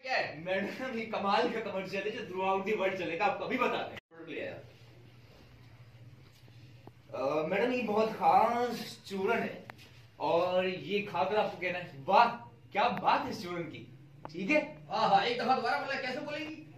क्या है? मैडम ये कमाल का कमर्शियल है जो थ्रू आउट दी वर्ल्ड चलेगा, आपको अभी बता दें। मैडम ये बहुत खास चूरन है और ये खाकर आपको कहना है वाह क्या बात है इस चूरन की, ठीक है? हाँ हाँ, एक दफा दोबारा बोला, कैसे बोलेगी?